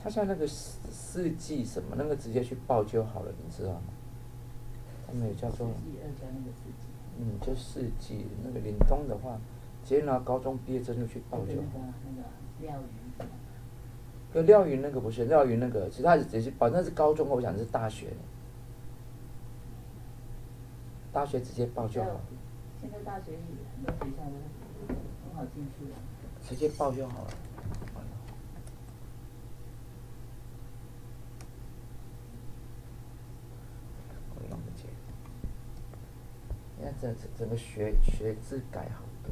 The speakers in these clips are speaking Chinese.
它像那个四季什么那个直接去报就好了，你知道吗？他们也叫做就四季那个凛冬的话，直接拿高中毕业证就去报就好。 那个廖云。 廖云那个不是廖云那个，其实他只是报，那是高中，我想是大学。大学直接报就好。 现在大学很多学校都很好进去的。 直接报就好了。我弄不见。现在整个学制改好多。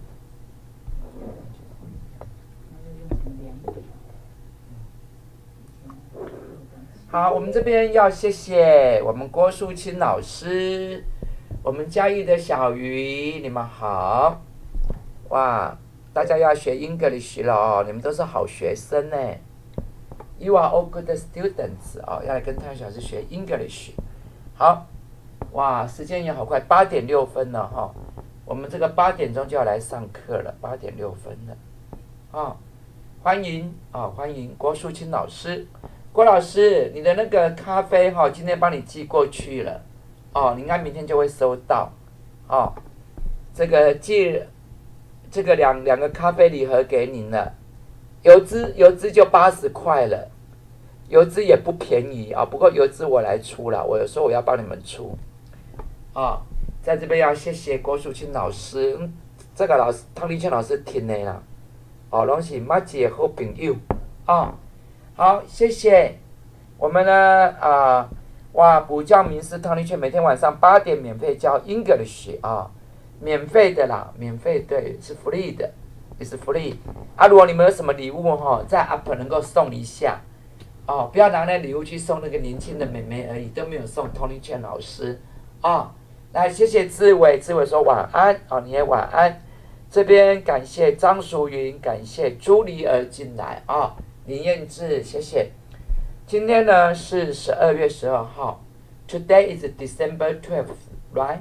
好，我们这边要谢谢我们郭淑清老师，我们嘉义的小鱼，你们好，哇，大家要学 English 了哦，你们都是好学生呢。You are all good students 哦，要来跟太阳老师学 English。好，哇，时间也好快，8点6分了哈、哦，我们这个8点钟就要来上课了，8点6分了，哦，欢迎啊、哦，欢迎郭淑清老师。郭老师，你的那个咖啡哈、哦，今天帮你寄过去了，哦，你应该明天就会收到，哦，这个寄这个两个咖啡礼盒给您了，邮资就80块了，邮资也不便宜啊、哦，不过邮资我来出了，我有时候我要帮你们出，啊、哦，在这边要谢谢郭淑清老师，这个老师汤立倩老师听的啦，哦，拢是马姐好朋友啊。哦，好，谢谢。我们呢，哇，补教名师汤立倩每天晚上8点免费教 English 啊，免费的啦，免费，对，是 free 的，也是 free。啊，如果你们有什么礼物哈，在 App 能够送一下，哦，不要拿那礼物去送那个年轻的妹妹而已，都没有送汤立倩老师啊。来，谢谢志伟，志伟说晚安，哦，你也晚安。这边感谢张淑云，感谢朱丽儿进来啊。林彦志，谢谢。今天呢是12月12号 ，Today is December 12th, right?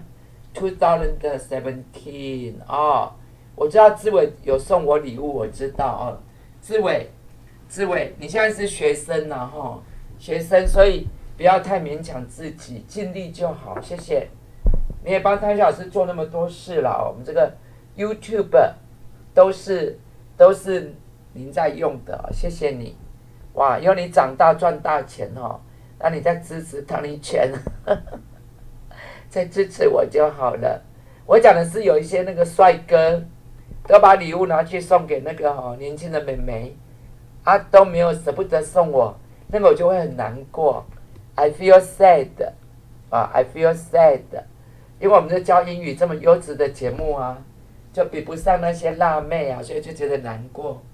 2017哦。我知道志伟有送我礼物，我知道哦。志伟，你现在是学生了哈，学生，所以不要太勉强自己，尽力就好，谢谢。你也帮汤老师做那么多事了哦，我们这个 YouTube 都是您在用的，谢谢你，哇！以后你长大赚大钱哦，那你再支持汤立倩，再支持我就好了。我讲的是有一些那个帅哥，都把礼物拿去送给那个年轻的妹妹，啊都没有舍不得送我，那个我就会很难过。I feel sad， I feel sad， 因为我们在教英语这么优质的节目啊，就比不上那些辣妹啊，所以就觉得难过。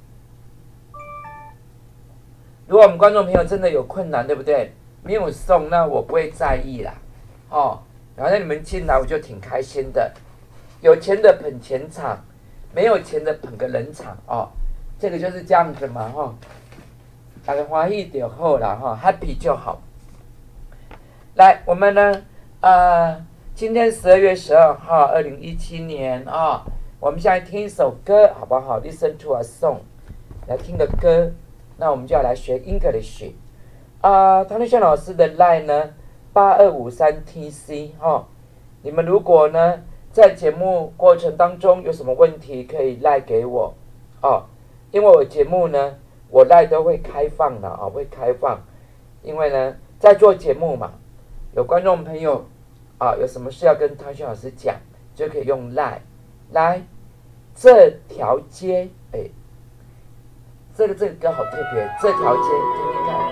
如果我们观众朋友真的有困难，对不对？没有送，那我不会在意啦，哦。然后你们进来，我就挺开心的。有钱的捧钱场，没有钱的捧个人场哦。这个就是这样子嘛，哈、哦。大家欢喜就好啦，哈、哦、，happy 就好。来，我们呢，今天12月12号，2017年啊、哦，我们现在听一首歌，好不好 ？Listen to a song， 来听个歌。那我们就要来学 English 汤立倩老师的 line 呢8253TC 哈，你们如果呢在节目过程当中有什么问题，可以 line 给我哦，因为我节目呢我 line 都会开放的啊、哦，会开放，因为呢在做节目嘛，有观众朋友有什么事要跟汤立倩老师讲，就可以用 line 来这条街这个歌好特别，这条街听听看。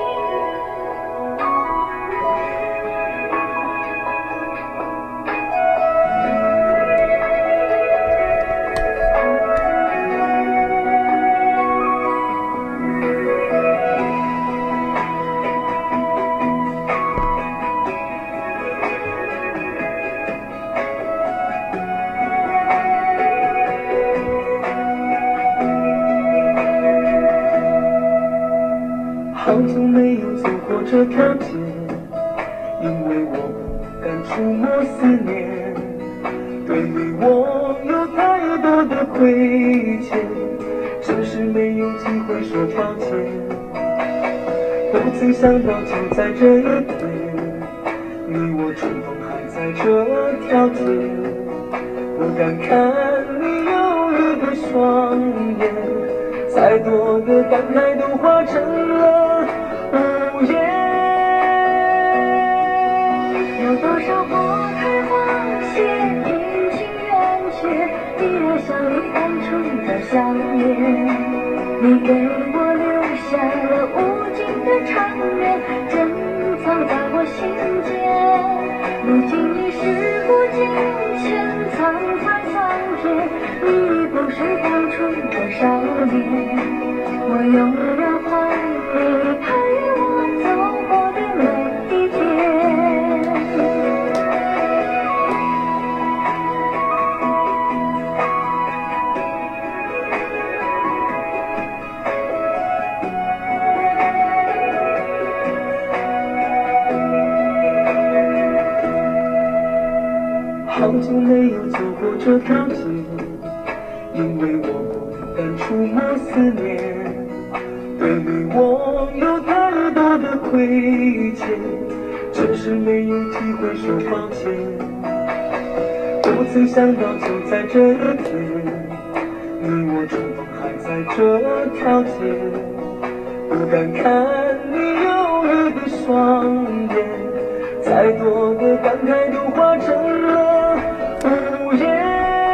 好久没有走过这条街，因为我不敢触摸思念，对你我有太多的亏欠，只是没有机会说抱歉。 曾想到就在这一天，你我重逢还在这条街。不敢看你忧郁的双眼，再多的感慨都化成了无言。 有多少花开花谢，阴晴圆缺，依然像你当初的笑脸。你给我留下了无尽的长远，珍藏在我心间。如今已时过境迁，沧海桑田，你已不是当初的少年。我永远怀你陪我走过的每一天。 好久没有走过这条街，因为我不敢触摸思念。对你我有太多的亏欠，只是没有机会说抱歉。不曾想到就在这一天，你我重逢还在这条街。不敢看你忧郁的双眼，再多的感慨都化成了无言。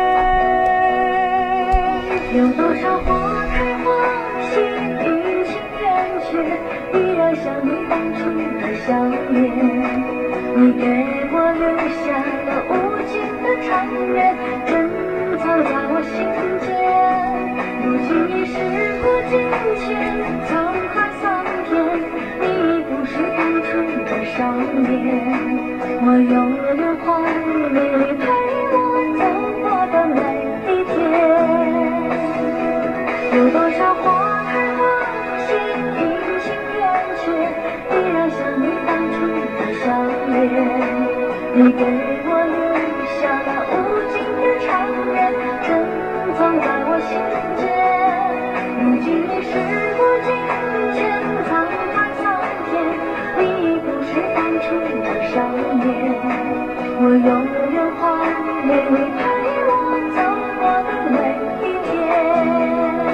有多少花开花谢，阴晴圆缺，依然像你当初的笑脸。你给我留下了无尽的长远，珍藏在我心间。如今已时过境迁，沧海桑田，你已不是当初的少年。我永远怀你陪我走过的每一天。有多少花开花谢，阴晴圆缺，依然像你当初的笑脸。你给我留下了无尽的长远，珍藏在我心间。如今已时过境迁，沧海桑田，你已不是当初的少年。我永远怀你陪我走过的每一天。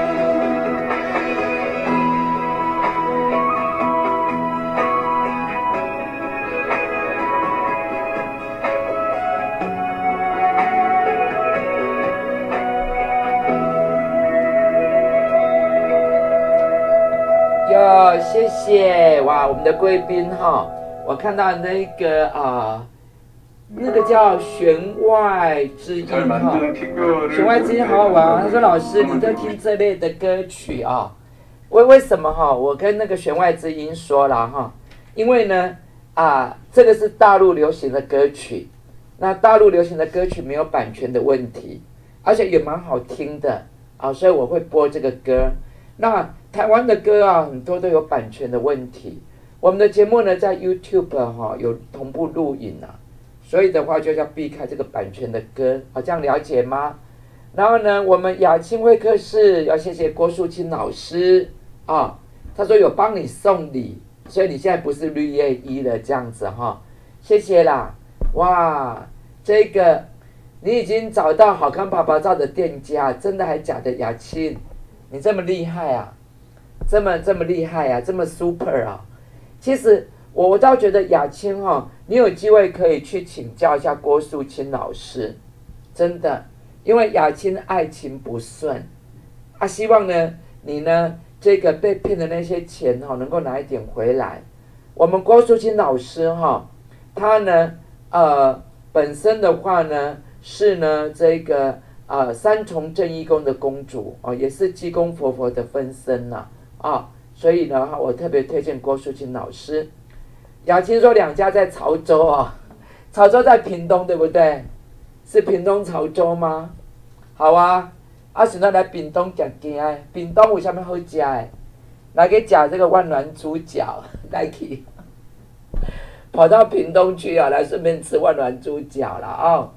哟，谢谢哇，我们的贵宾哈，我看到那个那个叫弦外之音哈，弦外之音好好玩啊。他说老师，你都听这类的歌曲啊？为什么哈？我跟那个弦外之音说了哈，因为呢这个是大陆流行的歌曲，那大陆流行的歌曲没有版权的问题，而且也蛮好听的啊，所以我会播这个歌。那台湾的歌啊，很多都有版权的问题。我们的节目呢，在 YouTube 有同步录影啊，所以的话就要避开这个版权的歌，这样了解吗？然后呢，我们雅清会客室要谢谢郭树清老师啊，他说有帮你送礼，所以你现在不是绿叶一了这样子哈，谢谢啦。哇，这个你已经找到好看爸爸照的店家，真的还假的？雅清，你这么厉害啊，这么厉害啊，这么 super 啊！其实我倒觉得雅清你有机会可以去请教一下郭树清老师，真的，因为雅清爱情不顺希望呢你呢这个被骗的那些钱能够拿一点回来。我们郭树清老师他呢本身的话呢是呢这个三重正义宫的公主也是济公活佛的分身所以呢我特别推荐郭树清老师。雅清说两家在潮州潮州在屏东对不对？是屏东潮州吗？好啊，现在来屏东吃鸡的，屏东有什么好吃的？来去吃这个万峦猪脚，来去，跑到屏东去来顺便吃万峦猪脚了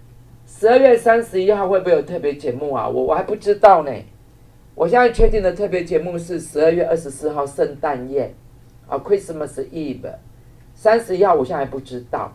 12月31号会不会有特别节目我还不知道呢。我现在确定的特别节目是12月24号圣诞夜啊 ，Christmas Eve，31号我现在还不知道，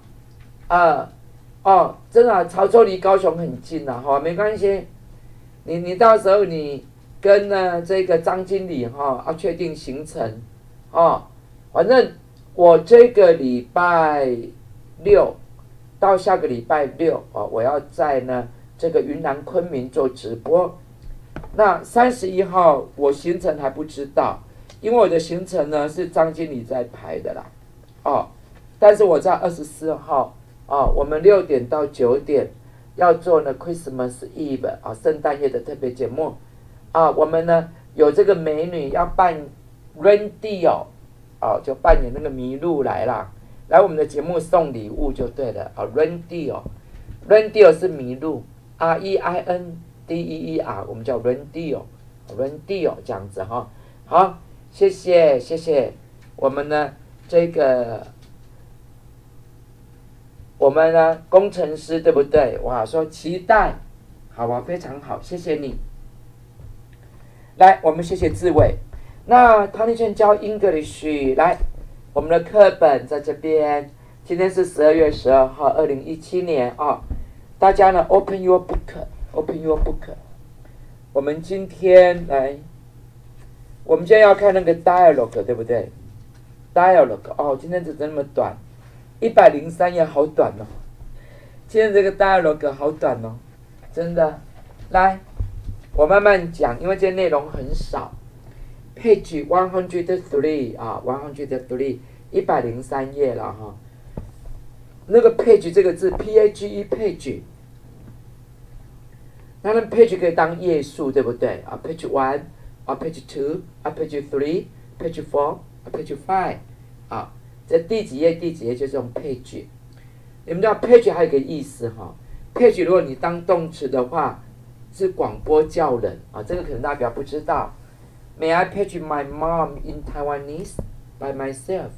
真的、啊，潮州离高雄很近啊，哈，没关系，你到时候你跟呢这个张经理哈，要确定行程，反正我这个礼拜6到下个礼拜6我要在呢这个云南昆明做直播。那31号我行程还不知道，因为我的行程呢是张经理在排的啦，但是我在24号我们6点到9点要做呢 Christmas Eve 圣诞夜的特别节目我们呢有这个美女要扮 Reindeer 就扮演那个麋鹿来啦，来我们的节目送礼物就对了Reindeer 是麋鹿 REINDEER 我们叫 Reindeer 这样子哈。好，谢谢我们呢这个我们呢工程师对不对？哇，说期待，好啊，非常好，谢谢你。来，我们谢谢志伟。那唐立炫教 English， 来，我们的课本在这边。今天是12月12号，2017年大家呢 open your book。我们今天来，我们今天要看那个 dialogue， 对不对 ？dialogue 今天只这么短，103页，好短哦。今天这个 dialogue 好短哦，真的。来，我慢慢讲，因为今天内容很少。Page 103103 103页了哈。那个 page 这个字 PAGE page， 那page 可以当页数，对不对？Page 1 Page 2 Page 3 Page 4 Page 5这第几页就是用 page。你们知道 page 还有一个意思page 如果你当动词的话是广播叫人这个可能大家比较不知道。May I page my mom in Taiwanese by myself?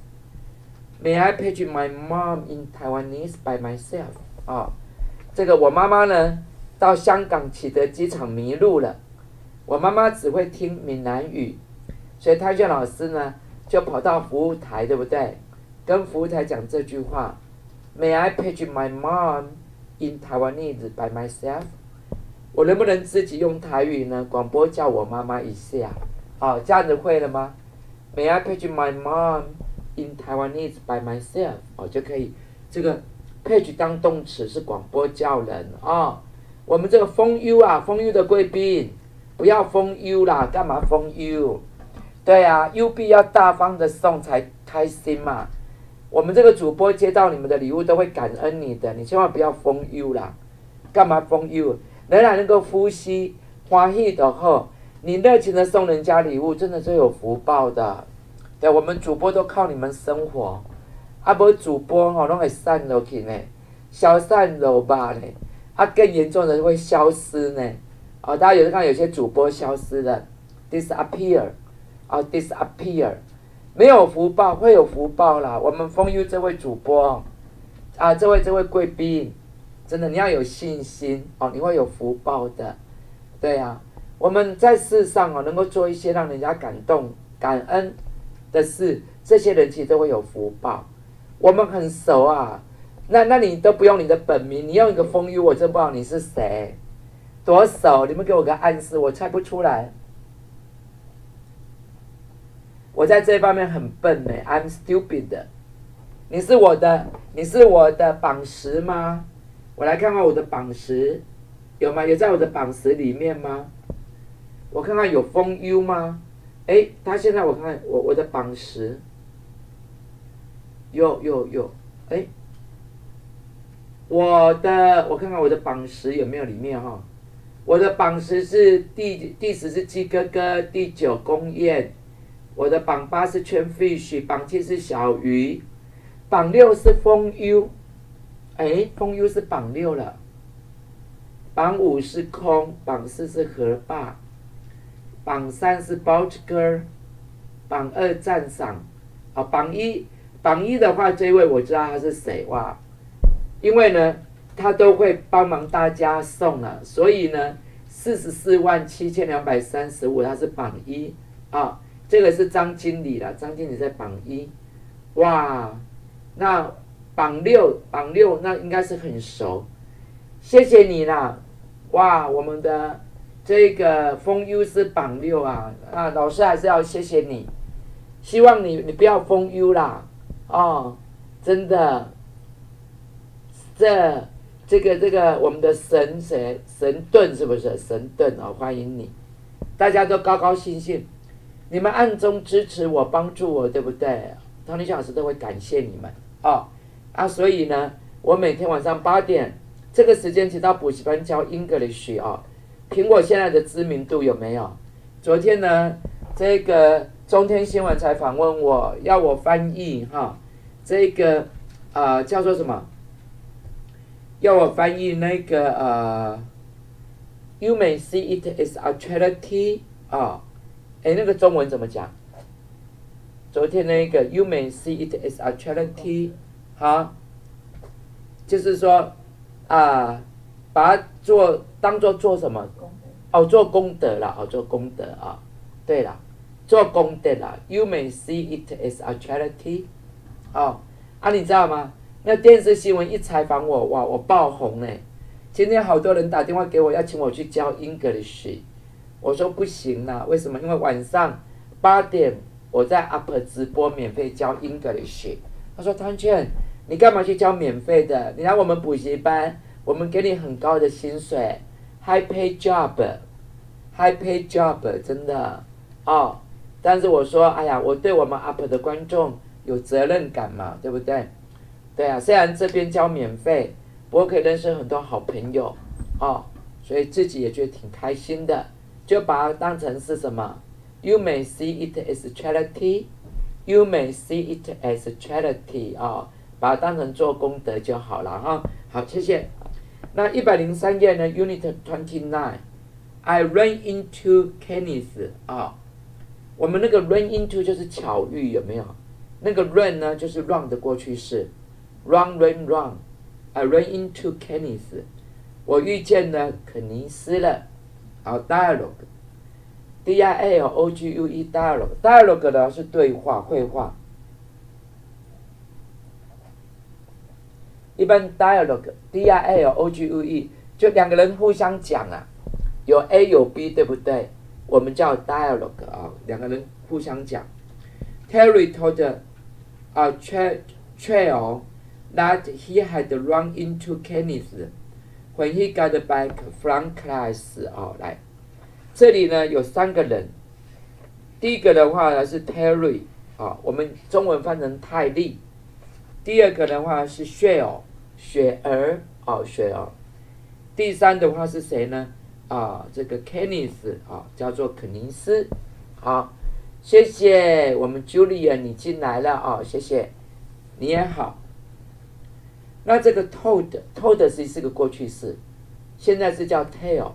May I page my mom in Taiwanese by myself? 这个我妈妈呢到香港启德机场迷路了，我妈妈只会听闽南语，所以泰炫老师呢就跑到服务台，对不对？跟服务台讲这句话 May I page my mom in Taiwanese by myself? 我能不能自己用台语呢广播叫我妈妈一下？这样子会了吗？ May I page my mom in Taiwanese by myself? 就可以。这个 page 当动词是广播叫人我们这个封 U 封 U 的贵宾不要封 U 啦，干嘛封 U？ 对UB 要大方的送才开心嘛。我们这个主播接到你们的礼物都会感恩你的，你千万不要封 U 啦，干嘛封 U？ 仍然能够呼吸欢喜的好，你热情的送人家礼物，真的是有福报的。对，我们主播都靠你们生活，没主播都会散落去呢，消散落吧呢，更严重的会消失呢。大家有看有些主播消失了 ，disappear， disappear， 没有福报，会有福报啦。我们封 U 这位主播这位贵宾，真的你要有信心你会有福报的。对我们在世上能够做一些让人家感动、感恩的事，这些人其实都会有福报。我们很熟那你都不用你的本名，你用一个封 U， 我真不知道你是谁，多熟！你们给我个暗示，我猜不出来。我在这方面很笨呢 ，I'm stupid。你是我的榜10吗？我来看看我的榜10有吗？有在我的榜10里面吗？我看看有封 U 吗？他现在我看看我的榜10，有，我看看我的榜10有没有里面我的榜10是第10是鸡哥哥，第9公燕，我的榜8是圈 fish， 榜7是小鱼，榜6是封 U， 封 U 是榜6了，榜5是空，榜4是河坝，榜3是包子哥，榜2赞赏，榜一的话，这位我知道他是谁哇，因为呢他都会帮忙大家送了，所以呢447235他是榜1 这个是张经理啦，张经理在榜1，哇，那榜6，那应该是很熟，谢谢你啦，哇，我们的这个封 U 是榜6啊，老师还是要谢谢你，希望你不要封 U 啦，哦，真的，这个我们的神盾是不是神盾哦？欢迎你，大家都高高兴兴，你们暗中支持我、帮助我，对不对？Tony老师都会感谢你们哦。所以呢，我每天晚上8点这个时间，去到补习班教 English 哦。苹果现在的知名度有没有？昨天呢，这个中天新闻才访问我，要我翻译哈，这个叫做什么？要我翻译那个You may see it as a charity 那个中文怎么讲？昨天那个 You may see it as a charity 就是说把它当做什么？做功德啦，做功德啊，对啦，做功德啦。You may see it as a charity 你知道吗？那电视新闻一采访我，哇，我爆红嘞！今天好多人打电话给我，要请我去教 English， 我说不行啦，为什么？因为晚上8点我在 Up 直播免费教 English。他说汤劝，你干嘛去教免费的？你来我们补习班，我们给你很高的薪水 ，high pay job，high pay job， 真的但是我说，哎呀，我对我们 Up 的观众有责任感嘛，对不对？对啊，虽然这边教免费，不过可以认识很多好朋友所以自己也觉得挺开心的，就把它当成是什么 ？You may see it as charity, you may see it as charity 把它当成做功德就好了好，谢谢。那103页呢 ，Unit 29，I run into Kenneth 我们那个 run into 就是巧遇，有没有？那个 run 呢，就是 run 的过去式。Run. I ran into Kenneth. 我遇见了肯尼斯了。好 ，dialogue. D-I-A-L-O-G-U-E dialogue. Dialogue 呢是对话、绘画。一般 dialogue D-I-A-L-O-G-U-E 就两个人互相讲有 A 有 B 对不对？我们叫 dialogue 两个人互相讲。Terry told Trail that he had run into Kenneth when he got back from class 来，这里呢有3个人，第一个的话呢是 Terry 我们中文翻成泰利，第二个的话是 Shell 雪儿雪儿，第三的话是谁呢？这个 Kenneth 叫做肯尼斯。好，谢谢我们 Julia 你进来了谢谢，你也好。那这个 told 是个过去式，现在是叫 told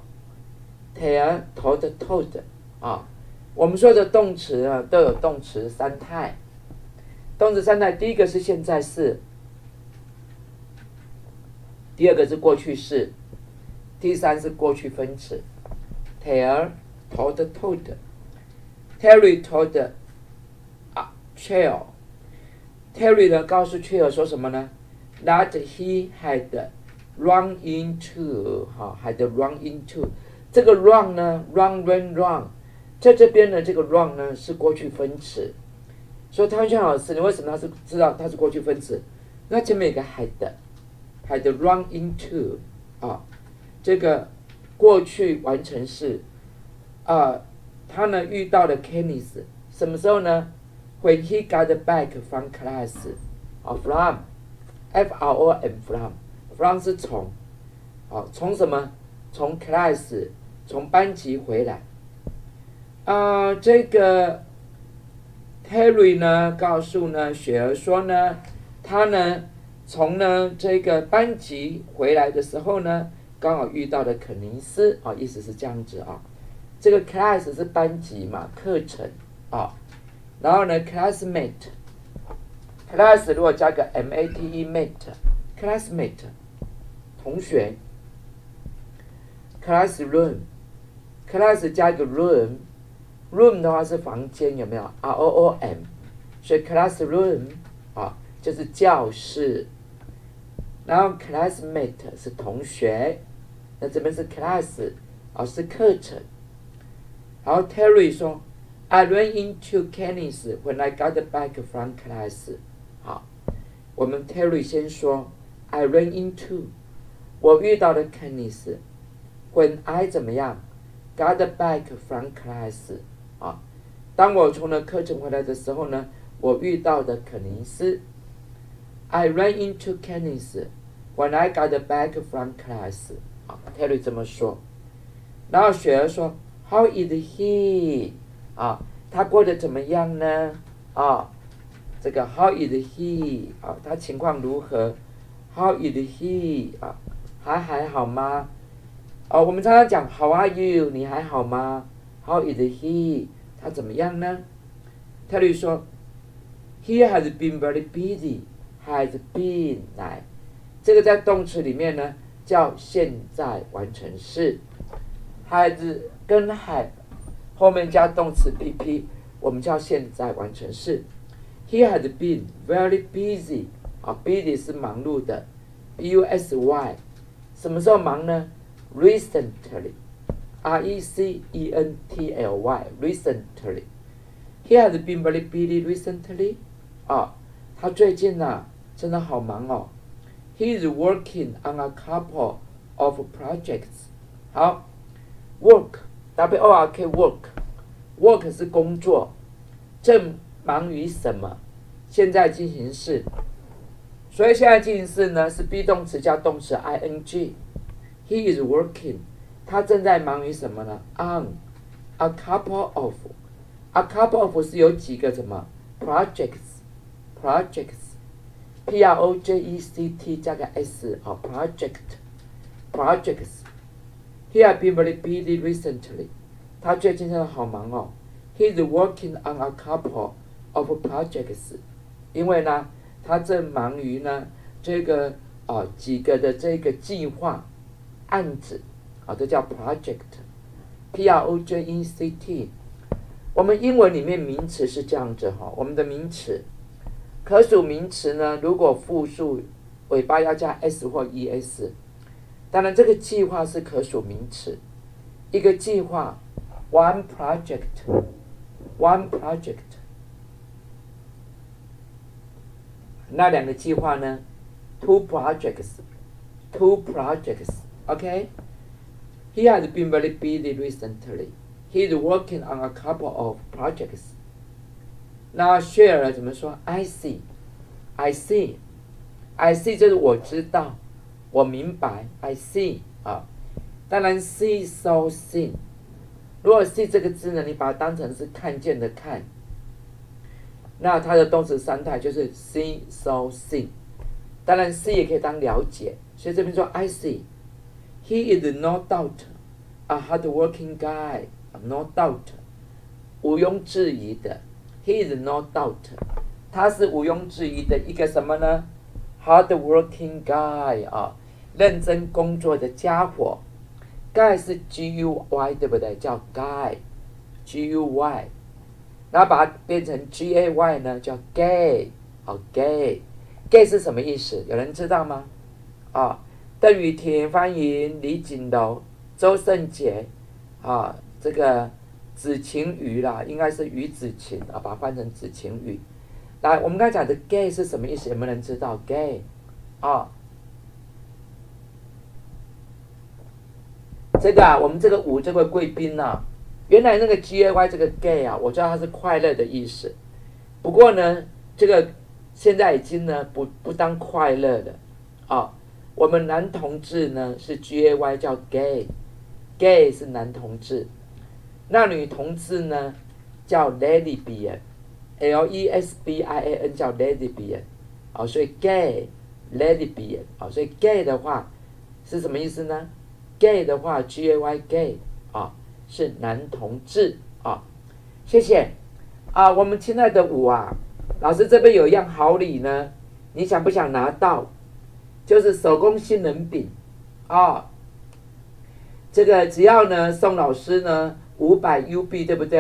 我们说的动词都有动词3态，动词3态，第一个是现在式，第二个是过去式，第三是过去分词。told Terry told Trail Terry 呢告诉 Trail 说什么呢？That he had run into 这个 run 呢 run 在这边呢这个 run 呢是过去分词，所以汤轩老师你为什么知道它是过去分词？那前面有个 had run into 这个过去完成式他呢遇到了 Kenneth 什么时候呢？ When he got back from class from from 是从从什么？从 class 从班级回来这个 Terry 呢告诉呢雪儿说呢他呢从呢这个班级回来的时候呢刚好遇到了肯尼斯意思是这样子这个 class 是班级嘛课程然后呢 classmate 如果加个 mate mate classmate 同学 classroom class 加一个 room room 的话是房间，有没有 ？room， 所以 classroom 啊就是教室。然后 classmate 是同学，那这边是 class 啊是课程。然后 Terry 说 ，I ran into Kenneth when I got back from class。好，我们 Terry 先说 ，I ran into， 我遇到了 Kenneth when I 怎么样 got back from class。啊，当我从了课程回来的时候呢，我遇到的肯尼斯。I ran into Kenneth when I got back from class。啊 ，Terry 这么说。然后雪儿说 ，How is he？ 啊，他过得怎么样呢？啊，这个 How is he？ 啊，他情况如何 ？How is he？ 啊，还好吗？哦，我们常常讲 How are you？ 你还好吗？ How is he？ 他怎么样呢？特律说 ，He has been very busy. Has been 来，这个在动词里面呢叫现在完成式。has 跟 have 后面加动词 pp， 我们叫现在完成式。He has been very busy. 啊 ，busy 是忙碌的 ，busy， 什么时候忙呢 ？Recently。recently，recently。He has been very busy recently. 啊，他最近啊真的好忙哦。He is working on a couple of projects. 好 ，work W-O-R-K work 是工作，正忙于什么？现在进行式。所以现在进行式呢是 be 动词加动词 ing。He is working。他正在忙于什么呢 ？On a couple of， a couple of 是有几个什么 projects，projects，P-R-O-J-E-C-T 加个 s 啊 projects。He has been very busy recently。他最近真的好忙哦。He is working on a couple of projects。因为呢，他正忙于呢这个几个的这个计划案子。啊，这叫 project，P-R-O-J-E-C-T。我们英文里面名词是这样子哈，我们的名词，可数名词呢，如果复数尾巴要加 s 或 es， 当然这个计划是可数名词，一个计划 one project， 那两个计划呢 two projects，OK。He has been very busy recently. He is working on a couple of projects. 那 share 怎么说 ？I see 就是我知道，我明白。I see 啊，当然 see so seen。如果 see 这个字呢，你把它当成是看见的看，那它的动词三态就是 see so seen。当然 see 也可以当了解，所以这边说 I see。He is no doubt a hard-working guy. No doubt， 毋庸置疑的。He is no doubt， 他是毋庸置疑的一个什么呢 ？Hard-working guy 啊，认真工作的家伙。Guy 是 G-U-Y 对不对？叫 Guy，G-U-Y， 然后把它变成 G-A-Y 呢，叫 Gay。好 ，Gay 是什么意思？有人知道吗？啊？邓雨婷、方莹、李锦柔、周胜杰，啊，这个子晴雨啦，应该是于子晴啊，把它换成子晴雨。来，我们刚才讲的 gay 是什么意思？有没有人知道 gay？ 啊，这个啊，我们这个5这位贵宾啊，原来那个 gay 这个 gay 啊，我知道它是快乐的意思。不过呢，这个现在已经呢不当快乐了啊。我们男同志呢是 gay 叫 gay 是男同志，那女同志呢叫 lesbian， L-E-S-B-I-A-N 叫 lesbian， 啊，所以 gay lesbian 啊，所以 gay 的话是什么意思呢 ？gay 的话 gay 啊是男同志啊，谢谢啊，我们亲爱的5啊，老师这边有一样好礼呢，你想不想拿到？就是手工杏仁饼啊，这个只要呢送老师呢500 UB 对不对？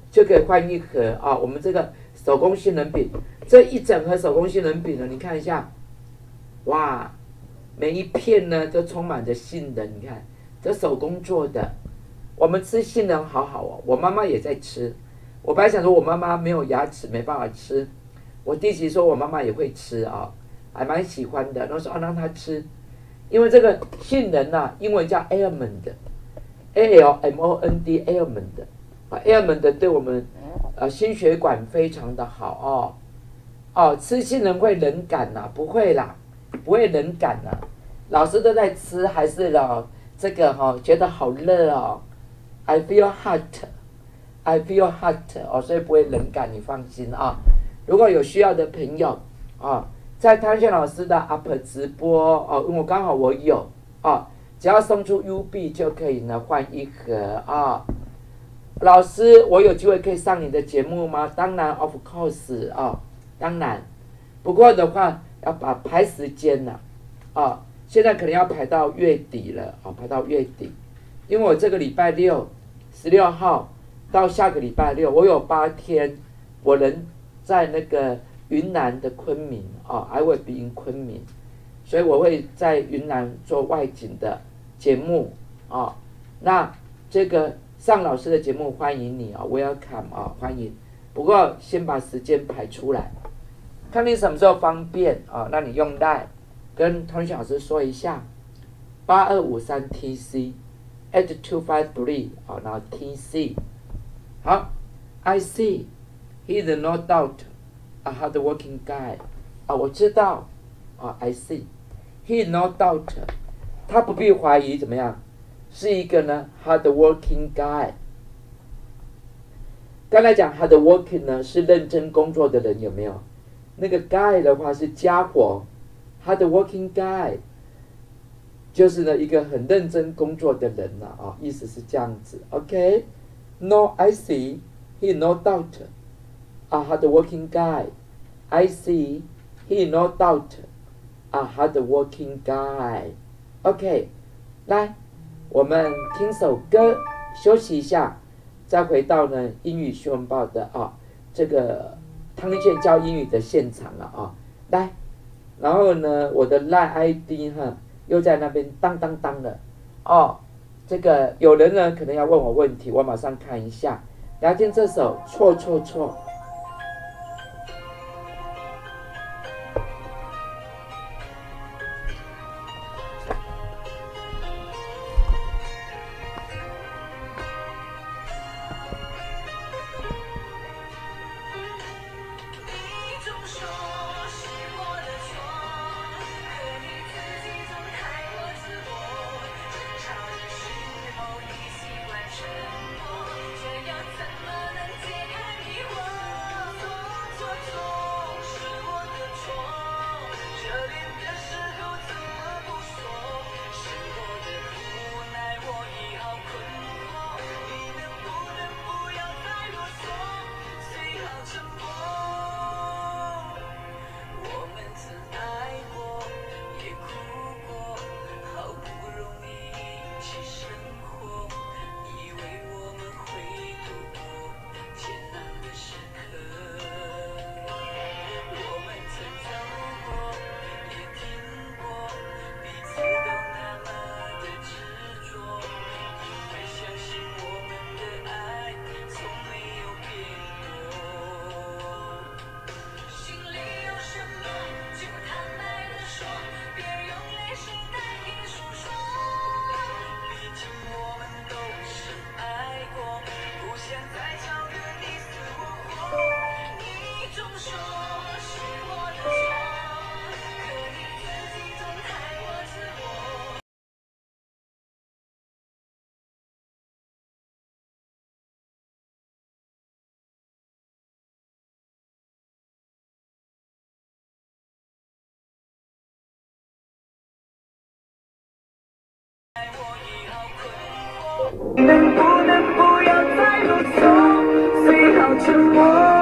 就可以换一盒啊。我们这个手工杏仁饼，这一整盒手工杏仁饼呢，你看一下，哇，每一片呢都充满着杏仁，你看这手工做的。我们吃杏仁好好哦，我妈妈也在吃。我本来想说我妈妈没有牙齿没办法吃，我弟媳说我妈妈也会吃啊，还蛮喜欢的。然后说让她吃，因为这个杏仁啊，英文叫 almond，A-L-M-O-N-D almond 啊 almond 对我们心血管非常的好哦。吃杏仁会冷感呐、不会啦，不会冷感呐、老师都在吃，还是这个觉得好热哦。I feel hot，I feel hot 哦，所以不会冷感，你放心啊。如果有需要的朋友啊，在汤炫老师的 UP 直播哦，因为刚好我有只要送出 U 币就可以呢换一盒啊。老师，我有机会可以上你的节目吗？当然 ，of course 当然。不过的话要排时间了现在可能要排到月底了排到月底，因为我这个礼拜六16号到下个礼拜六，我有8天，我人在那个云南的昆明I will be in 昆明，所以我会在云南做外景的节目那这个上老师的节目欢迎你welcome 欢迎。不过先把时间排出来，看你什么时候方便那你用 LINE 跟汤炫老师说一下8253TC @253然后 TC 好。I see he is no doubt a hardworking guy 我知道I see he is no doubt 他不必怀疑怎么样，是一个呢 hardworking guy。刚才讲 hardworking 呢是认真工作的人，有没有？那个 guy 的话是家伙 ，hardworking guy 就是呢一个很认真工作的人意思是这样子。OK，No I see he no doubt a hardworking guy. I see he no doubt a hardworking guy. OK， 来，我们听首歌休息一下，再回到呢英语新闻报的这个汤炫教英语的现场了来，然后呢我的 LINE ID 又在那边当当当了这个有人呢可能要问我问题，我马上看一下。来听这首错错错。 能不能不要再啰嗦，最好沉默。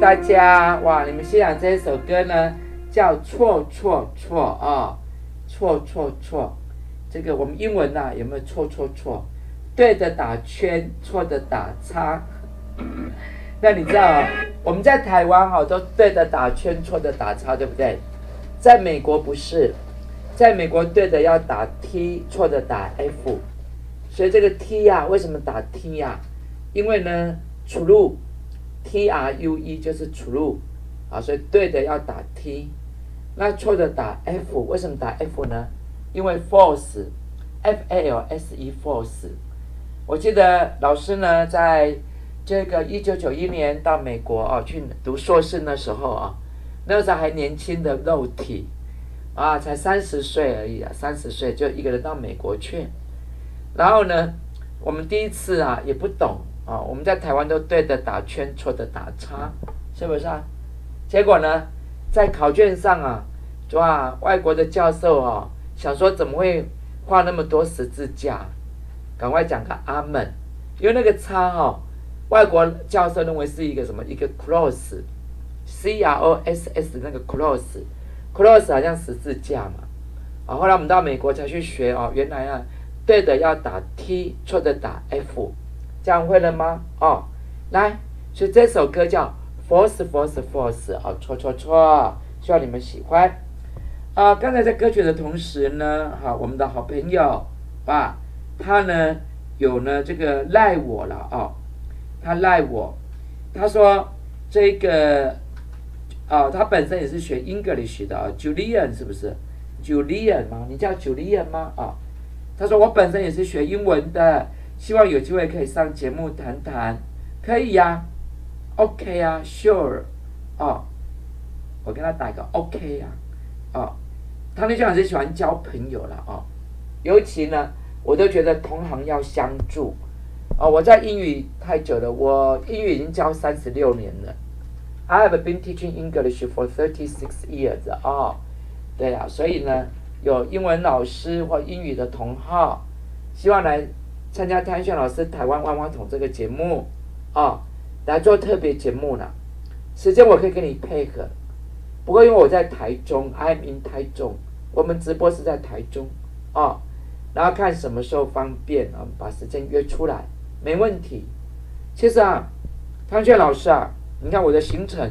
大家。哇，你们欣赏这一首歌呢，叫错错错啊，错错错。这个我们英文啊有没有错错错？对的打圈，错的打叉。那你知道啊，我们在台湾都对的打圈，错的打叉，对不对？在美国不是，在美国对的要打 T， 错的打 F。所以这个 T 呀，为什么打 T 呀？因为呢 ，true True 就是 true 啊，所以对的要打 T， 那错的打 F。为什么打 F 呢？因为 false false。我记得老师呢，在这个1991年到美国去读硕士的时候那时候还年轻的肉体才30岁而已30岁就一个人到美国去。然后呢，我们第一次也不懂我们在台湾都对的打圈，错的打叉，是不是啊？结果呢，在考卷上外国的教授想说怎么会画那么多十字架，赶快讲个阿门，因为那个叉外国教授认为是一个什么一个 cross CROSS 那个 cross 好像十字架嘛后来我们到美国才去学原来对的要打 T， 错的打 F， 这样会了吗？来，所以这首歌叫 False False False 错错错，希望你们喜欢刚才在歌曲的同时呢我们的好朋友他呢有呢这个赖我了他赖我，他说这个他本身也是学 English 的Julian 是不是 Julian 吗？你叫 Julian 吗？他说我本身也是学英文的，希望有机会可以上节目谈谈。可以呀，OK 啊 ，Sure 我跟他打一个 OK 唐立轩老师喜欢交朋友了尤其呢我都觉得同行要相助我在英语太久了，我英语已经教36年了。I have been teaching English for 36 years 对所以呢，有英文老师或英语的同好，希望来参加谭轩老师台湾万花筒这个节目来做特别节目呢。时间我可以跟你配合，不过因为我在台中 ，I'm in 台中，我们直播是在台中然后看什么时候方便把时间约出来，没问题。其实谭轩老师你看我的行程，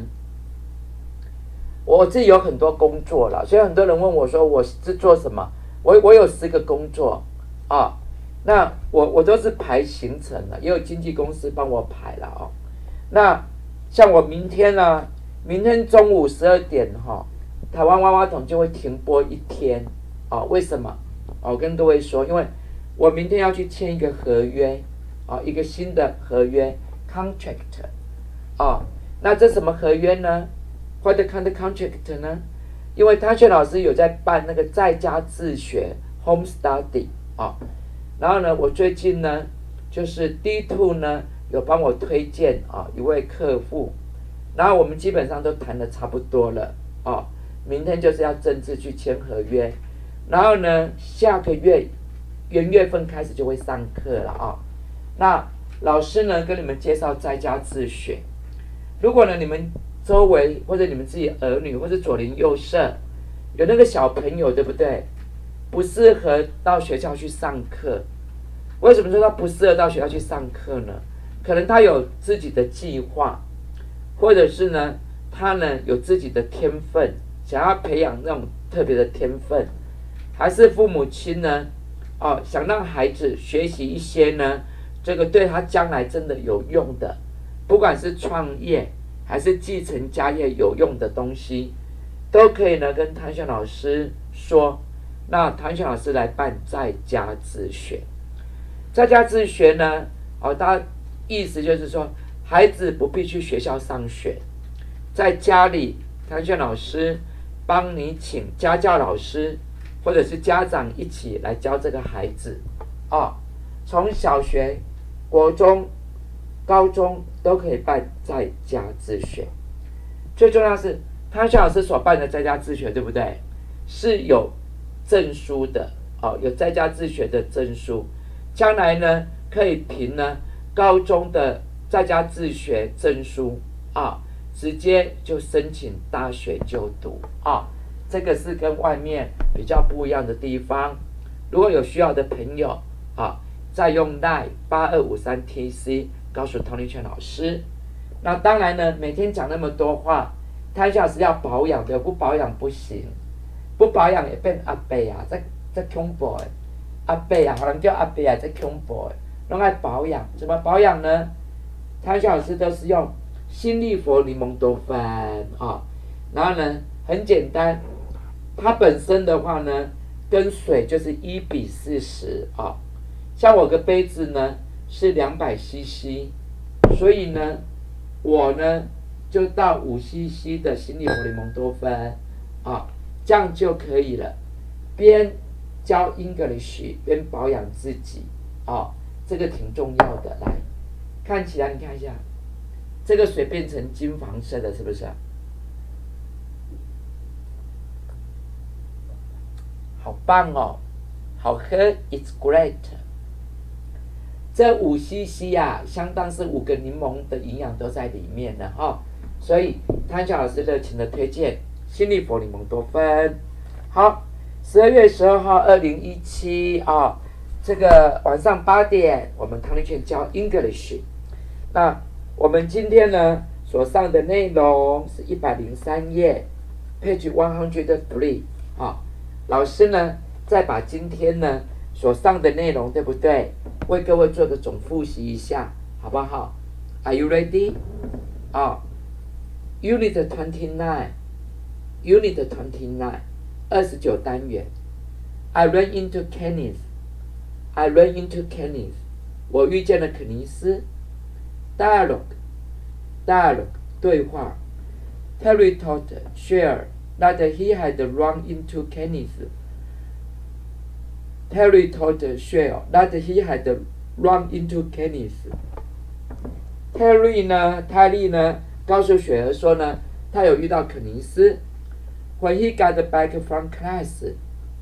我自己有很多工作了，所以很多人问我说我是做什么，我有10个工作那我都是排行程了，也有经纪公司帮我排了那像我明天中午12点台湾万花筒就会停播1天为什么？我跟各位说，因为我明天要去签一个合约一个新的合约 contract 那这什么合约呢？ What kind of contract 呢？因为谭轩老师有在办那个在家自学 home study 然后呢，我最近呢就是 D2 呢有帮我推荐一位客户，然后我们基本上都谈得差不多了明天就是要正式去签合约，然后呢下个月元月份开始就会上课了那老师呢跟你们介绍在家自学，如果呢你们周围或者你们自己儿女或者左邻右舍有那个小朋友，对不对？不适合到学校去上课。为什么说他不适合到学校去上课呢？可能他有自己的计划，或者是呢他呢有自己的天分，想要培养那种特别的天分，还是父母亲呢想让孩子学习一些呢这个对他将来真的有用的，不管是创业还是继承家业有用的东西，都可以呢跟谭轩老师说，那谭轩老师来办在家自学。在家自学呢他意思就是说孩子不必去学校上学，在家里谭轩老师帮你请家教老师或者是家长一起来教这个孩子从小学、国中、高中都可以办在家自学。最重要是谭轩老师所办的在家自学，对不对？是有证书的有在家自学的证书，将来呢可以凭呢高中的在家自学证书直接就申请大学就读啊。这个是跟外面比较不一样的地方。如果有需要的朋友啊，再用 LINE 8253TC 告诉 Tony Chen 老师。那当然呢，每天讲那么多话，他老师要保养的，不保养不行，不保养也变阿伯啊，这恐怖的，阿伯啊，好人叫阿伯啊，这恐怖的，拢爱保养，怎么保养呢？他老师都是用新力佛柠檬多酚啊，然后呢，很简单。它本身的话呢，跟水就是1:40啊。像我个杯子呢是200cc，所以呢，我呢就倒5cc 的新力佛柠檬多酚啊，这样就可以了。边教 English 边保养自己啊，这个挺重要的。来，看起来你看一下，这个水变成金黄色的，是不是？好棒哦，好喝 ，It's great。这5cc 啊，相当是5个柠檬的营养都在里面了哈、所以汤小老师热情的推荐新力佛柠檬多酚。好，12月12号2017啊，这个晚上8点，我们汤力圈教 English。那我们今天呢所上的内容是103页 ，page 103啊。老师呢，再把今天呢所上的内容，对不对？为各位做个总复习一下，好不好 ？Are you ready？ Unit 29 29单元。I ran into Kenneth. 我遇见了肯尼斯。Dialogue 对话。Terry told Cher that he had run into Kenneth. Terry told Cher that he had run into Kenneth. 泰利呢，告诉雪儿说呢，他有遇到肯尼斯。When he got back from class.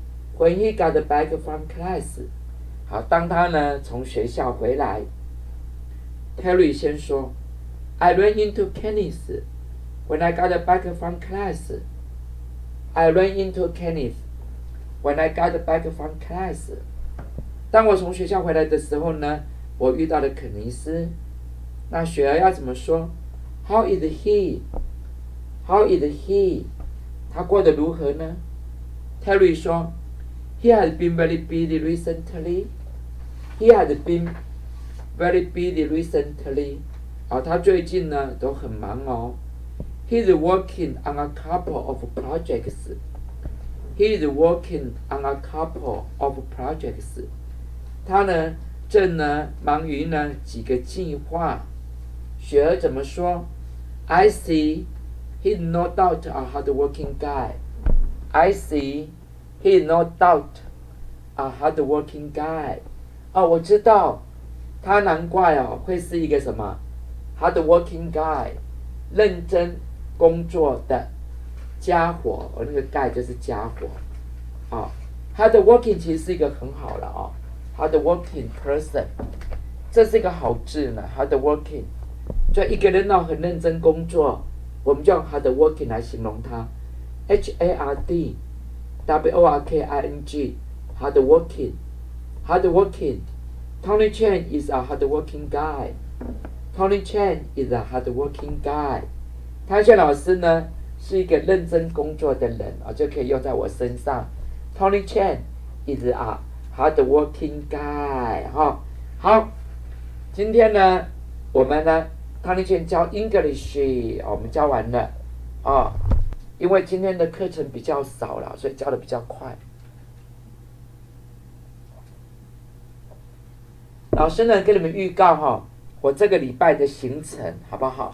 好，当他呢从学校回来 ，Terry 先说 ，I ran into Kenneth when I got back from class. I ran into Kenneth when I got back from class. 当我从学校回来的时候呢，我遇到了肯尼斯。那雪儿要怎么说 ？How is he? 他过得如何呢 ？Terry 说 ，He has been very busy recently. 他最近呢都很忙哦。He's working on a couple of projects. 他呢正呢忙于呢几个计划。雪儿怎么说 ？I see he's no doubt a hardworking guy.我知道他难怪哦会是一个什么 hardworking guy， 认真工作的家伙。那个 guy 就是家伙。hardworking 其实是一个很好了哦 ，hardworking person， 这是一个好字呢 ，hardworking。就一个人呢很认真工作，我们就用 hardworking 来形容他 ，HARDWORKING， hardworking。Tony Chen is a hardworking guy. 汤炫老师呢是一个认真工作的人啊，就可以用在我身上。Tony Chen is a hardworking guy 哈。好，今天呢我们呢Tony Chen教 English 我们教完了啊，因为今天的课程比较少了，所以教的比较快。老师呢跟你们预告哈，我这个礼拜的行程好不好？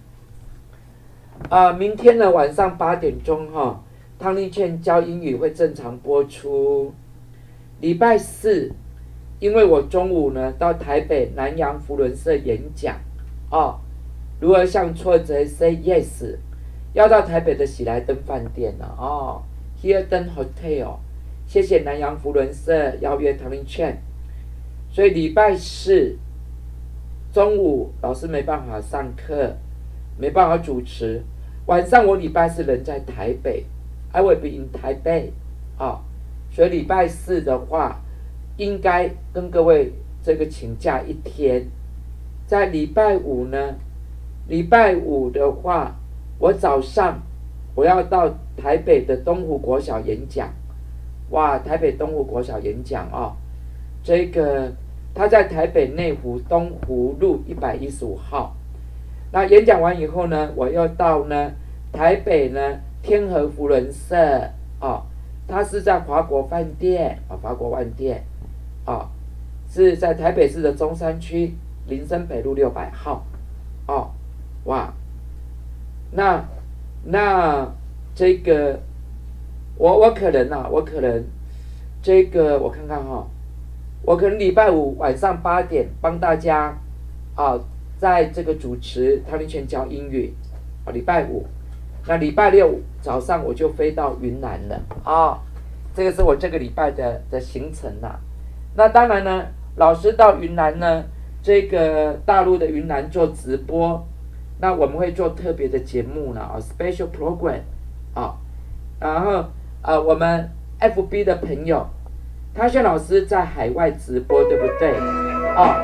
明天呢晚上8点钟哈，汤丽倩教英语会正常播出。礼拜4，因为我中午呢到台北南洋福伦社演讲如何向挫折 say yes， 要到台北的喜来登饭店了Hilton Hotel， 谢谢南洋福伦社邀约汤丽倩。所以礼拜4中午老师没办法上课， 没办法主持。晚上我礼拜四人在台北 ，I will be in 台北啊，所以礼拜四的话，应该跟各位这个请假一天。在礼拜五呢，礼拜五的话，我早上我要到台北的东湖国小演讲。哇，台北东湖国小演讲哦，这个他在台北内湖东湖路115号。那演讲完以后呢，我又到呢台北呢天河福伦社哦，它是在华国饭店啊，华国饭店哦，是在台北市的中山区林森北路600号哦，哇，那这个我可能这个我看看哈，我可能礼拜五晚上8点帮大家啊，在这个主持汤林泉教英语啊，礼拜五，那礼拜六早上我就飞到云南了啊，这个是我这个礼拜的行程啦。那当然呢，老师到云南呢，这个大陆的云南做直播，那我们会做特别的节目呢啊 ，special program 啊，然后我们 FB 的朋友，汤轩老师在海外直播，对不对？哦，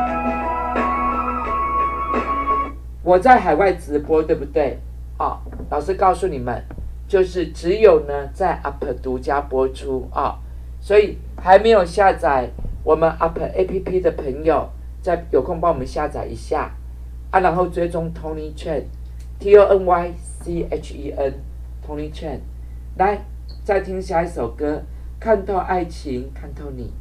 我在海外直播，对不对？哦，老师告诉你们，就是只有呢在 Up 独家播出啊，所以还没有下载我们 Up APP 的朋友，再有空帮我们下载一下啊，然后追踪 Tony Chen TONYCHEN Tony Chen， 来再听下一首歌，看透爱情，看透你。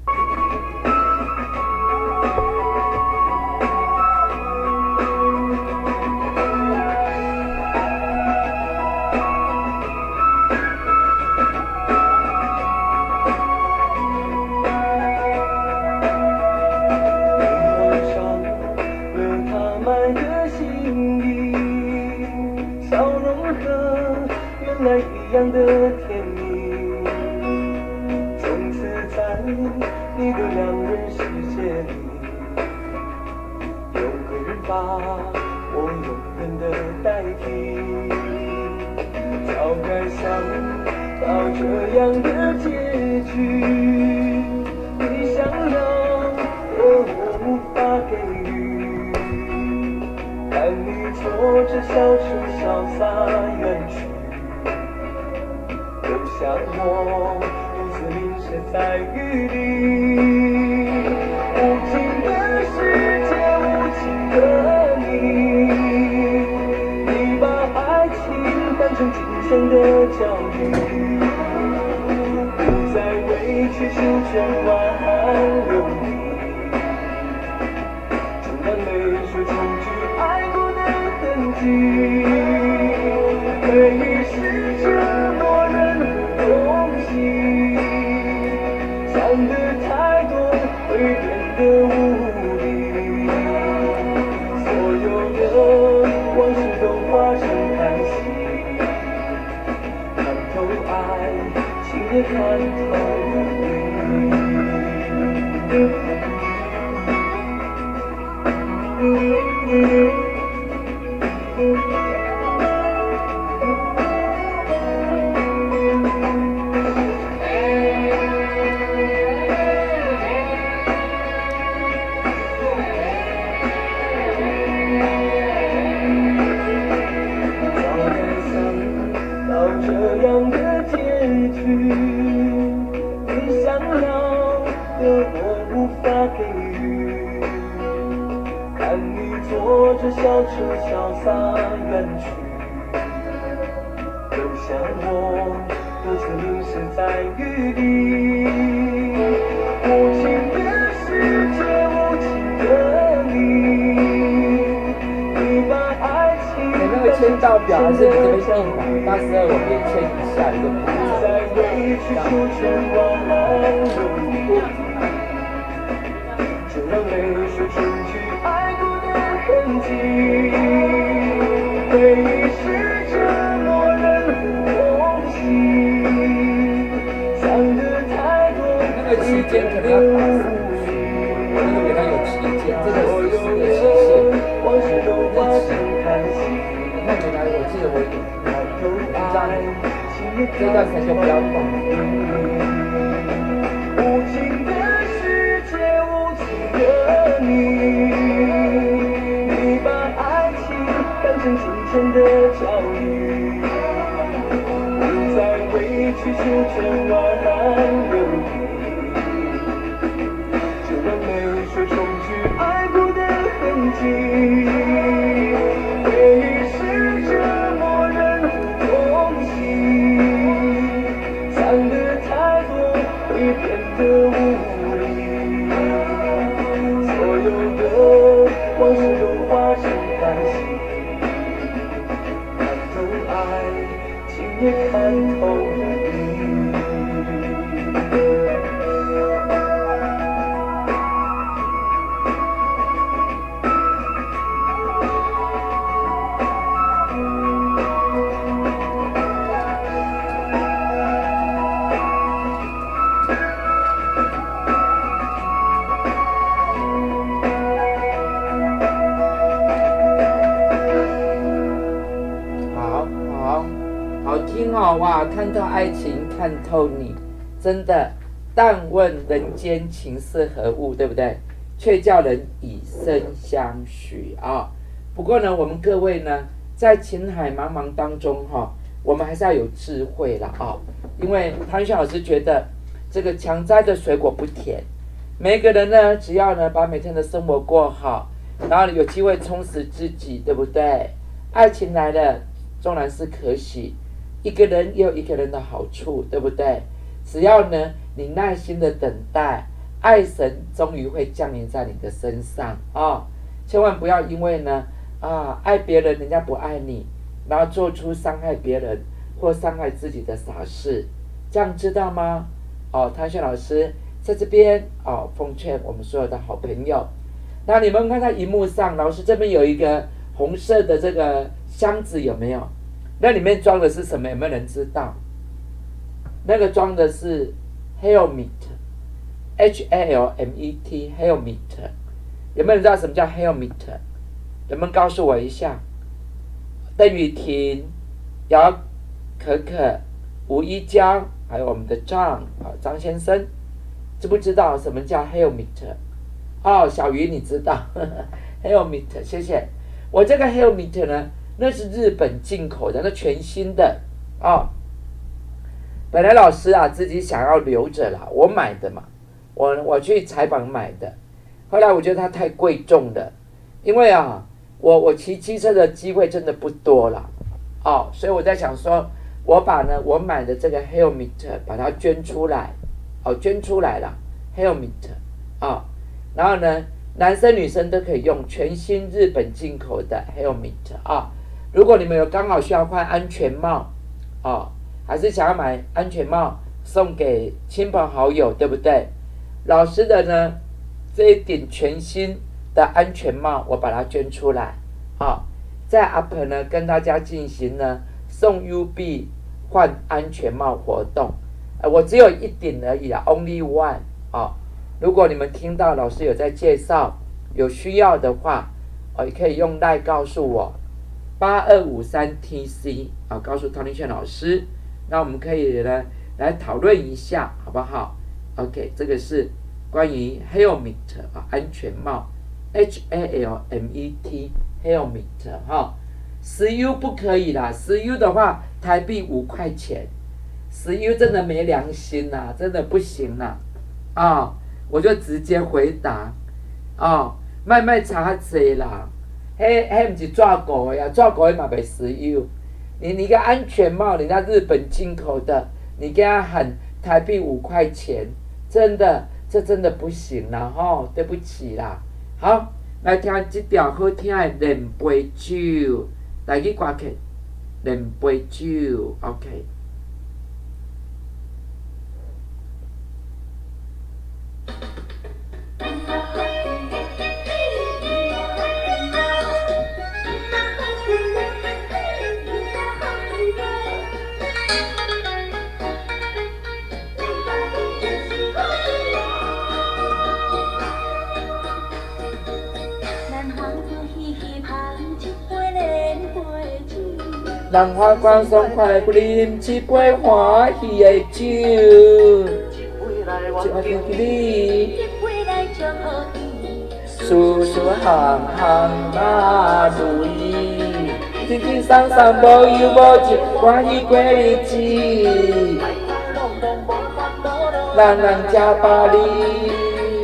一样的甜蜜，从此在你的两人世界里，有个人把我永远的代替。早该想到这样的结局，你想要的我无法给予，看你坐着小车潇洒远去。像我独自淋湿在雨里，无情的世界，无情的你，你把爱情当成今生的教育，不再委曲求全挽留你，就让泪水冲去爱过的痕迹，回忆是这么人。想的太多会变得无力，所有的往事都化成叹息，看透爱情也看透你。这样的结局，你想要的我无法给予，看你坐着小车潇洒远去，留下我独自淋湿在雨里，无情的世界，无情的你，你把爱情你那个签到表还是你这边印吧？到时候我可以签一下，你就不再委曲求全挽留，就让泪水冲去爱过的痕迹，回忆是折磨人的东西，想的太多， 那个期间可能要打上去，那个给他有期间，这个是的期限， 往事都化成叹息。 我紧张，这段时间就不要动。 无情的世界，无情的你，你把爱情当成金钱的交易，你在委曲求全，万难留意，就让泪水冲去爱过的痕迹。回忆是折磨人空隙，藏得太多会变得无力，所有的往事都化成叹息，看透爱情也看透了你。 哇，看透爱情，看透你，真的。但问人间情是何物，对不对？却叫人以身相许啊。不过呢，我们各位呢，在情海茫茫当中我们还是要有智慧啦啊。因为汤轩老师觉得，这个强摘的水果不甜。每个人呢，只要呢把每天的生活过好，然后有机会充实自己，对不对？爱情来了，纵然是可喜。一个人也有一个人的好处，对不对？只要呢，你耐心的等待，爱神终于会降临在你的身上啊！千万不要因为呢爱别人，人家不爱你，然后做出伤害别人或伤害自己的傻事，这样知道吗？汤轩老师在这边奉劝我们所有的好朋友，那你们看在荧幕上，老师这边有一个红色的这个箱子，有没有？那里面装的是什么？有没有人知道？那个装的是 Helmet， H-A-L-M-E-T Helmet。有没有人知道什么叫 Helmet？ 能不能告诉我一下？邓雨婷、姚可可、吴一江，还有我们的张先生，知不知道什么叫 Helmet？ 小鱼你知道Helmet， 谢谢。我这个 Helmet 呢？那是日本进口的，那全新的本来老师自己想要留着啦，我买的嘛，我去采访买的。后来我觉得它太贵重了，因为我骑机车的机会真的不多了所以我在想说，我把呢我买的这个 helmet 把它捐出来捐出来了 helmet 然后呢男生女生都可以用全新日本进口的 helmet 如果你们有刚好需要换安全帽还是想要买安全帽送给亲朋好友，对不对？老师的呢这一顶全新的安全帽我把它捐出来在 UP 呢跟大家进行呢送 UB 换安全帽活动我只有一顶而已only one 如果你们听到老师有在介绍，有需要的话也可以用 LINE 告诉我8253TC 告诉汤立炫老师，那我们可以呢来讨论一下，好不好 ？OK， 这个是关于 helmet 安全帽 ，HALMET helmet 10U 不可以啦，10U 的话台币5块钱，10U 真的没良心啦，真的不行啦我就直接回答卖差济啦。不是抓狗呀，抓狗也嘛袂10U。你个安全帽，人家日本进口的，你给他喊台币5块钱，真的，这真的不行啦对不起啦。好，来听这条好听的《两杯酒》，来去歌曲《两杯酒》 ，OK。 人花光爽快不啉一杯欢喜的酒，一杯给你，事事行行嘛如意，轻轻松松无忧无愁，欢喜过日子，人人吃饱哩。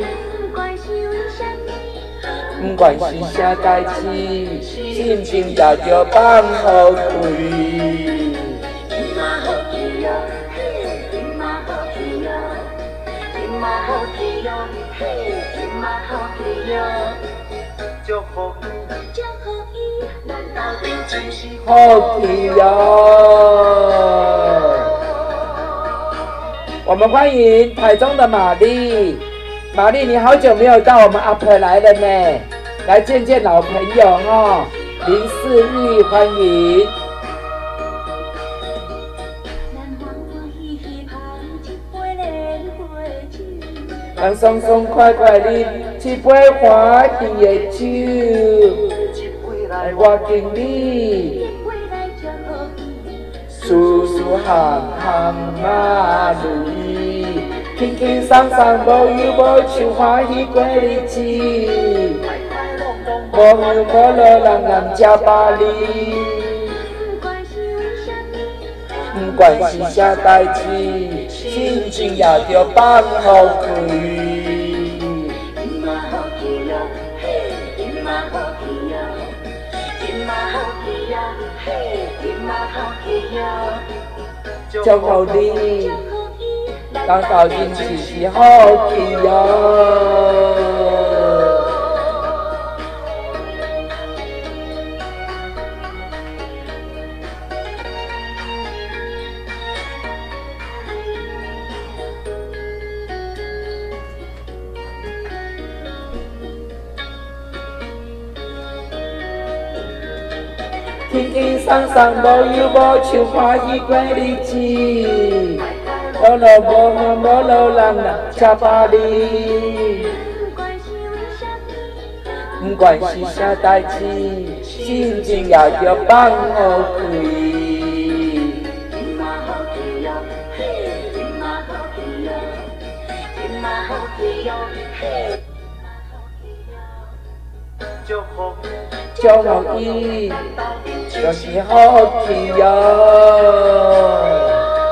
不管是啥代志，心情也着放好开。好气哟！我们欢迎台中的玛丽。玛丽，你好久没有到我们 UP 来了呢，来见见老朋友哈、林世玉，欢迎。人爽爽快快啉一杯欢喜的酒，来我敬你，事事行行嘛如意。轻轻松松，无忧无愁，欢喜过日子。无忧无虑，人人吃饱哩。不管是啥代志，心情也着放好开。祝福你。当到运气是好气哟！轻轻松松，无忧无愁，欢喜过日子。无路无风无路人人吃饱哩，不管是啥代志，心情也着放好开。祝福伊，就是好气哟。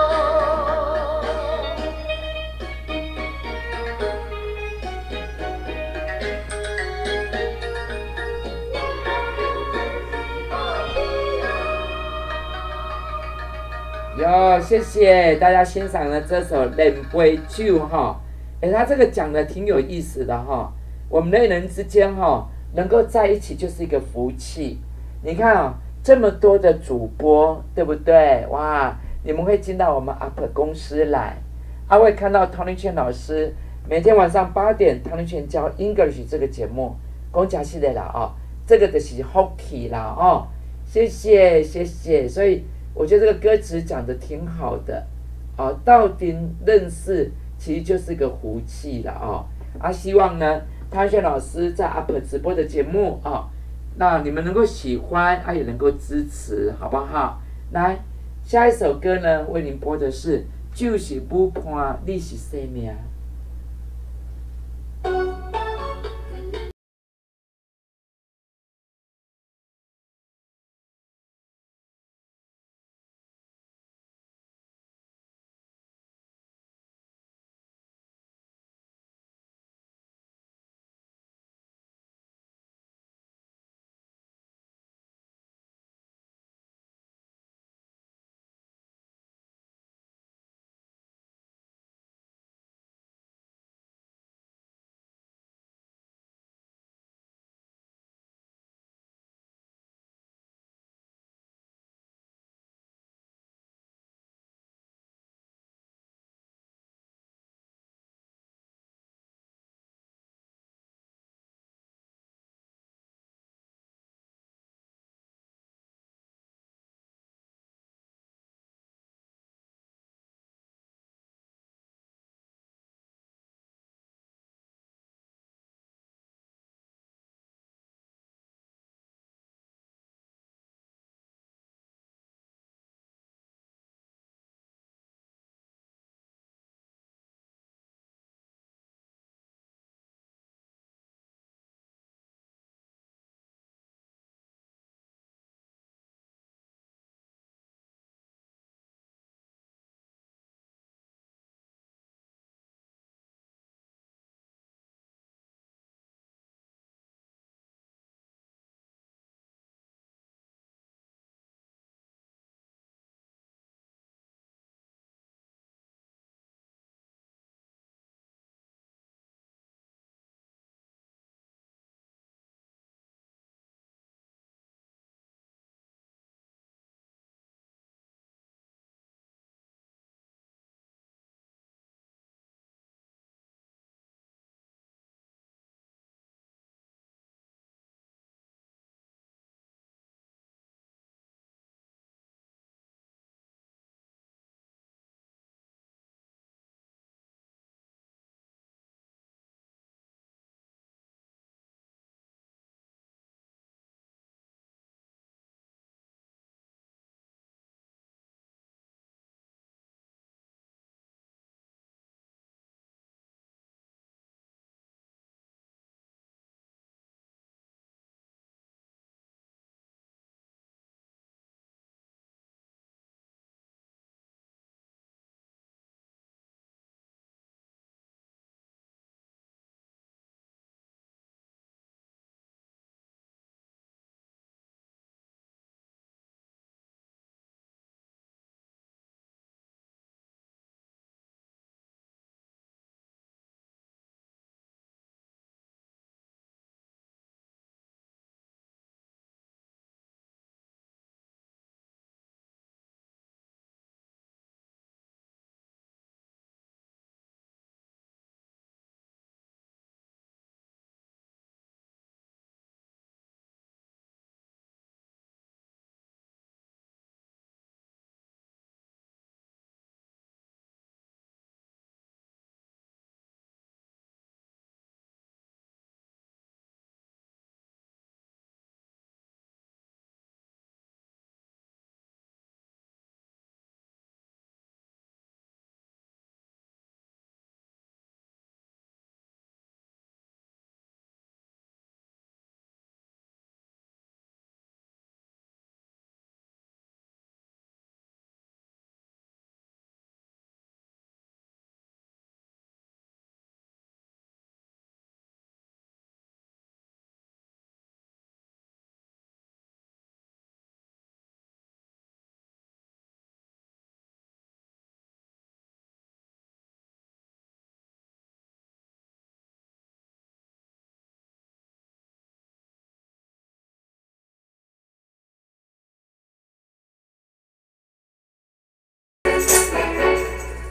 哟，谢谢大家欣赏了这首《两杯酒》哈，他这个讲的挺有意思的哈。我们人与人之间哈，能够在一起就是一个福气。你看啊，这么多的主播，对不对？哇，你们会进到我们 UP 公司来，会看到唐立全老师每天晚上8点，唐立全教 English 这个节目，讲真实的啦哦，这个就是福气啦哦。谢谢谢谢，所以。我觉得这个歌词讲的挺好的，到底认识其实就是个福气了希望呢，汤轩老师在 UP 直播的节目那你们能够喜欢，也能够支持，好不好？来，下一首歌呢，为您播的是《就是不怕你是生命》。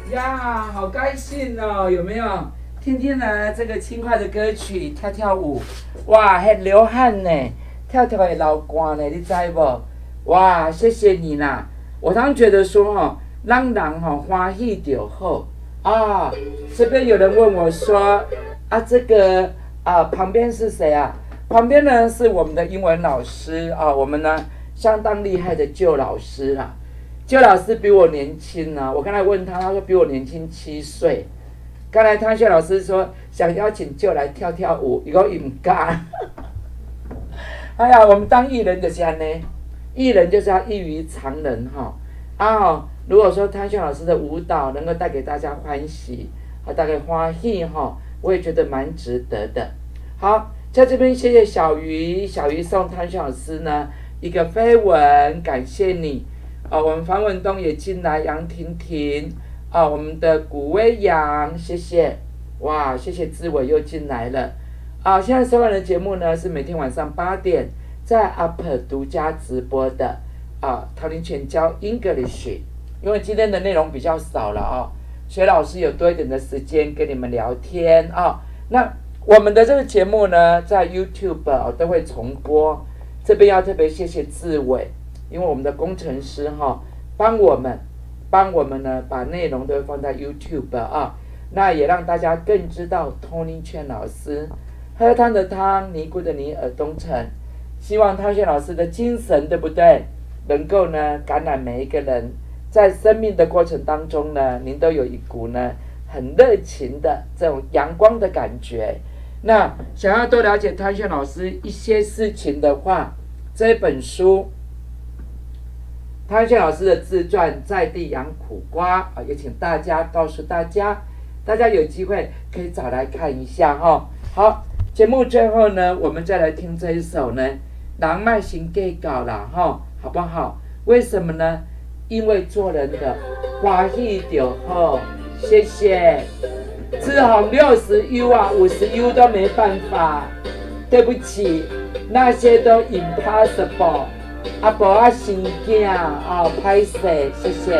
呀，好高兴哦，有没有？听听呢这个轻快的歌曲，跳跳舞，哇，还流汗呢，跳跳会流汗呢，你知不？哇，谢谢你啦！我常觉得说哦，让人哦欢喜就好啊。这边有人问我说啊，这个旁边是谁啊？旁边呢是我们的英文老师啊，我们呢相当厉害的旧老师啦。旧老师比我年轻啊，我刚才问他，他说比我年轻7岁。刚才汤秀老师说想邀请旧来跳跳舞，以后唔敢。哎呀，我们当艺人就是这样呢，艺人就是要异于常人哈。如果说汤秀老师的舞蹈能够带给大家欢喜，带给欢喜哈，我也觉得蛮值得的。好，在这边谢谢小鱼，小鱼送汤秀老师呢一个飞吻，感谢你。我们樊文东也进来，杨婷婷。我们的古威阳，谢谢，哇，谢谢志伟又进来了，现在收看的节目呢是每天晚上8点在 UP 独家直播的陶林全教 English， 因为今天的内容比较少了所以老师有多一点的时间跟你们聊天那我们的这个节目呢在 YouTube 都会重播，这边要特别谢谢志伟，因为我们的工程师帮我们呢，把内容都放在 YouTube 那也让大家更知道 Tony 劝老师喝汤的汤，尼姑的尼，尔东城，希望汤劝老师的精神，对不对？能够呢感染每一个人，在生命的过程当中呢，您都有一股呢很热情的这种阳光的感觉。那想要多了解汤劝老师一些事情的话，这本书。汤炫老师的自传《在地养苦瓜》也请大家告诉大家，大家有机会可以找来看一下好，节目最后呢，我们再来听这一首呢，人卖行给搞啦好不好？为什么呢？因为做人的欢喜就好。谢谢。志宏60U 50U 都没办法，对不起，那些都 impossible。无生囝歹势，谢谢。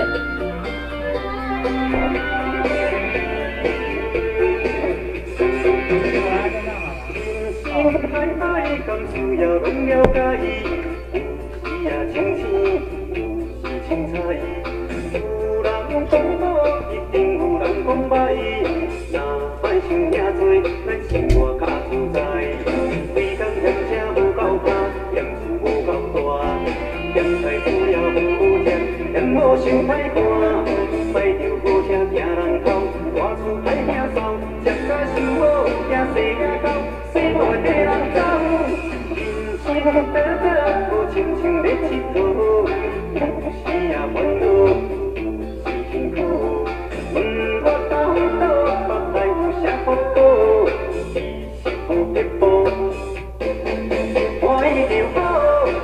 无想歹看，摆着好车惊人哭，大厝歹听扫，食甲伤好，惊生囝狗，生无地人走。人生短短，无亲像咧佚佗，有时也烦恼，是辛苦。问我到倒，腹内有啥福报？其实无必报，欢喜就好。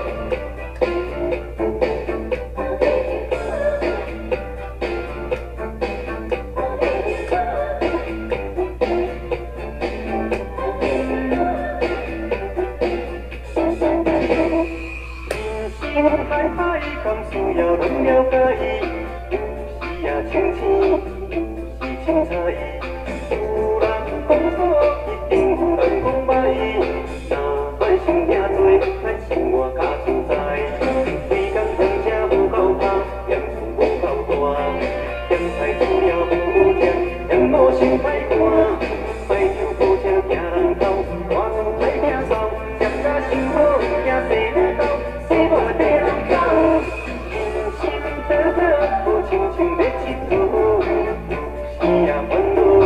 敢需要人了解伊，有时也清醒，是清彩。有人讲好，一定有人讲歹。若歹想遐多，咱生活较自在。规工上车无够拍，嫌厝无够大，嫌菜煮了无好食，嫌无想歹看。摆酒好车惊人哭，大厝歹听扫，食甲伤好，惊生囝狗，生无地人走。无亲像咧佚佗，有时也烦恼。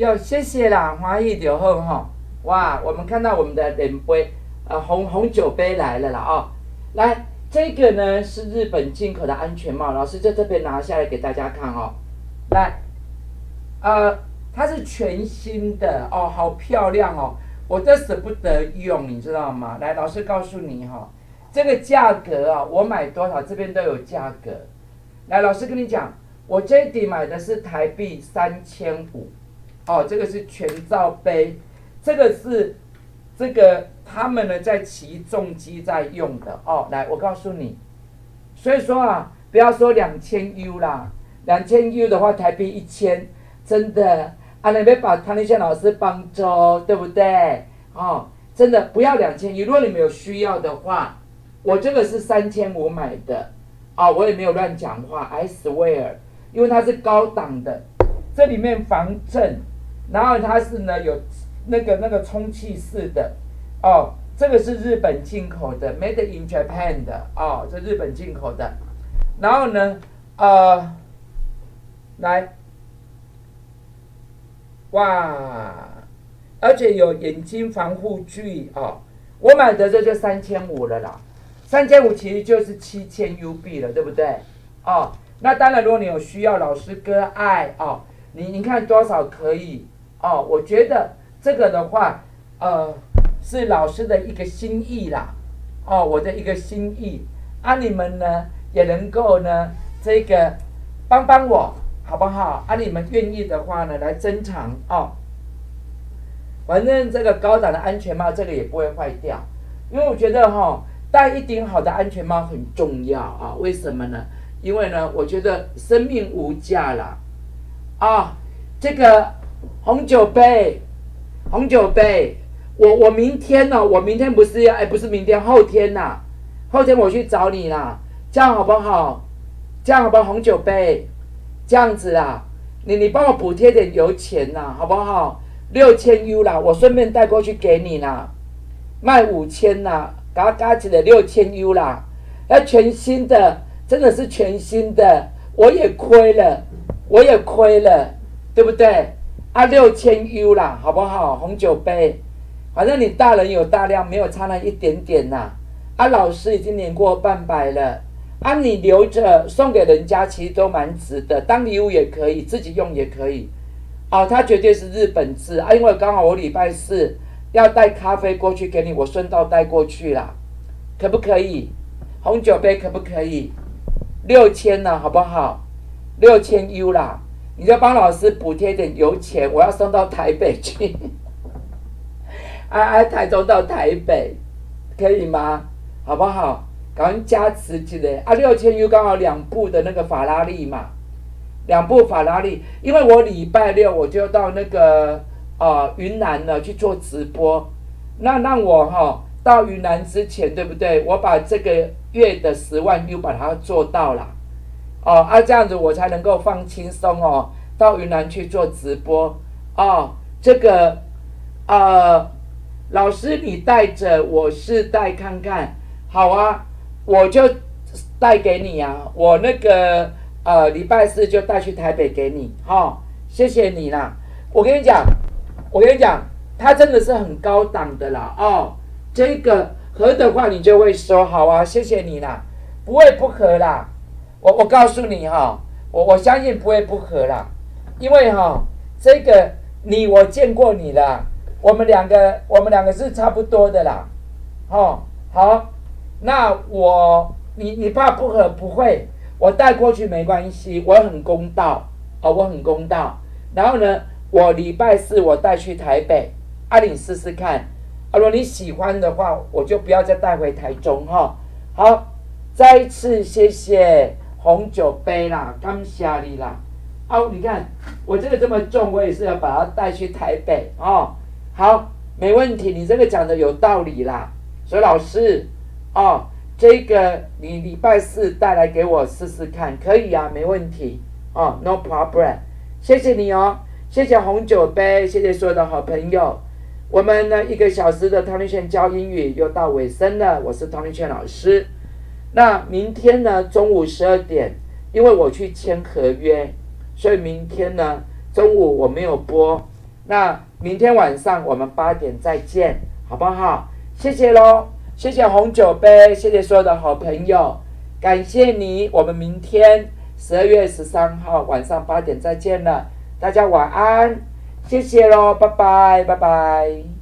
有谢谢啦，欢喜就好哈。哇，我们看到我们的脸杯，红酒杯来了啦哦。来，这个呢是日本进口的安全帽，老师在这边拿下来给大家看哦。来，它是全新的哦，好漂亮哦，我都舍不得用，你知道吗？来，老师告诉你哈、哦，这个价格啊，我买多少这边都有价格。来，老师跟你讲，我这底买的是台币3500，哦，这个是全罩杯，这个是他们呢在骑重机在用的哦。来，我告诉你，所以说啊，不要说2000U 啦，2000U 的话台币1000，真的。你要把唐立宪老师帮助，对不对？哦，真的不要2000，如果你们有需要的话，我这个是3500买的，我也没有乱讲话 ，I swear， 因为它是高档的，这里面防震，然后它是呢有那个充气式的，这个是日本进口的 ，Made in Japan 的，这日本进口的，然后呢，来。哇，而且有眼睛防护具哦，我买的这就3500了啦，3500其实就是7000 UB 了，对不对？哦，那当然，如果你有需要，老师割爱哦，你看多少可以哦？我觉得这个的话，是老师的一个心意啦，哦，我的一个心意你们呢也能够呢这个帮帮我。好不好？你们愿意的话呢，来珍藏哦。反正这个高档的安全帽，这个也不会坏掉，因为我觉得戴一顶好的安全帽很重要啊。为什么呢？因为呢，我觉得生命无价啦。这个红酒杯，我明天呢，我明天不是要，不是明天，后天呐，后天我去找你啦，这样好不好？红酒杯。这样子啦，你帮我补贴点油钱啦，好不好？6000U 啦，我顺便带过去给你啦，卖5000啦，加起来6000U 啦，全新的，真的是全新的，我也亏了，对不对？6000U 啦，好不好？红酒杯，反正你大人有大量，没有差那一点点啦。老师已经年过半百了。你留着送给人家，其实都蛮值的，当礼物也可以，自己用也可以。它绝对是日本制因为刚好我礼拜4要带咖啡过去给你，我顺道带过去啦，可不可以？红酒杯可不可以？6000呢，好不好？6000U 啦，你就帮老师补贴点油钱，我要送到台北去。台中到台北，可以吗？好不好？赶快加持起来！6000U 刚好2部的那个法拉利嘛，2部法拉利，因为我礼拜6我就到那个云南了去做直播，那让我到云南之前，对不对？我把这个月的10万 U 把它做到了，这样子我才能够放轻松到云南去做直播这个老师你带着，我试戴看看，好啊。我就带给你啊，我那个礼拜4就带去台北给你，谢谢你啦。我跟你讲，它真的是很高档的啦，这个合的话你就会收，好啊，谢谢你啦，不会不合啦。我告诉你我相信不会不合啦，因为这个我见过你啦，我们两个是差不多的啦，好。那你怕不合不会，我带过去没关系，我很公道然后呢，我礼拜4我带去台北，你试试看，如果你喜欢的话，我就不要再带回台中好，再一次谢谢红酒杯啦，感谢你啦。你看我这个这么重，我也是要把它带去台北好，没问题，你这个讲的有道理啦，所以老师。这个你礼拜4带来给我试试看，可以啊，没问题，no problem， 谢谢你谢谢红酒杯，谢谢所有的好朋友。我们呢1个小时的唐立宪教英语又到尾声了，我是唐立宪老师。那明天呢中午12点，因为我去签合约，所以明天呢中午我没有播那明天晚上我们8点再见，好不好？谢谢咯，谢谢红酒杯，谢谢所有的好朋友，感谢你。我们明天12月13号晚上8点再见了，大家晚安，谢谢咯，拜拜，拜拜。